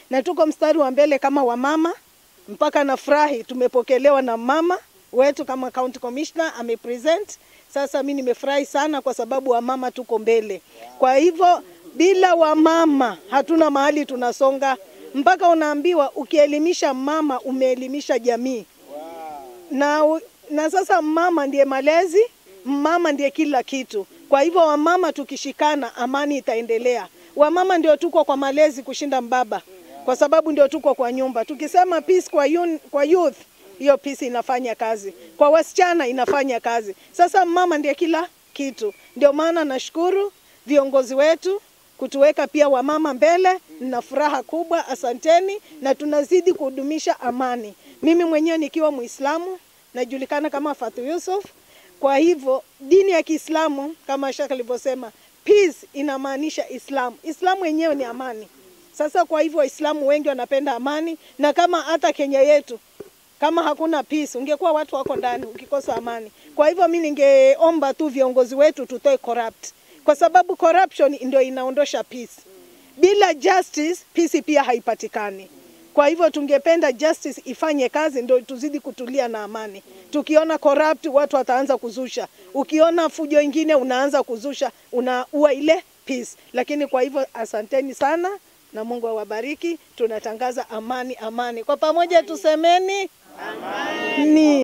na tuko mstari wa mbele kama wamama. Mpaka nafurahi tumepokelewa na mama wetu kama county commissioner amepresent. Sasa mimi nimefurahi sana kwa sababu wamama tuko mbele. Kwa hivyo bila wamama hatuna mahali tunasonga. Mpaka unaambiwa ukielimisha mama umeelimisha jamii. Na sasa mama ndiye malezi, mama ndiye kila kitu. Kwa hivyo wamama tukishikana amani itaendelea. Wamama ndio tuko kwa malezi kushinda mbaba. Kwa sababu ndio tuko kwa nyumba. Tukisema peace kwa youth, hiyo peace inafanya kazi. Kwa wasichana inafanya kazi. Sasa mama ndiye kila kitu. Ndio maana nashukuru viongozi wetu kutuweka pia wamama mbele. Nina furaha kubwa, asanteni, na tunazidi kudumisha amani. Mimi mwenyewe nikiwa Muislamu najulikana kama Fatu Yusuf. Kwa hivyo dini ya Kiislamu kama Sheikh alivyosema, peace inamaanisha Islam. Islamu yenyewe ni amani. Sasa kwa hivyo Waislamu wengi wanapenda amani, na kama hata Kenya yetu kama hakuna peace ungekuwa watu wako ndani ukikosa amani. Kwa hivyo mimi ningeomba tu viongozi wetu tutoe corrupt, kwa sababu corruption ndio inaondosha peace. Bila justice peace pia haipatikani. Kwa hivyo tungependa justice ifanye kazi ndio tuzidi kutulia na amani. Tukiona corrupt watu wataanza kuzusha. Ukiona fujo ingine unaanza kuzusha, unaua ile peace. Lakini kwa hivyo asanteni sana na Mungu awabariki. Tunatangaza amani, amani. Kwa pamoja tusemeni amani.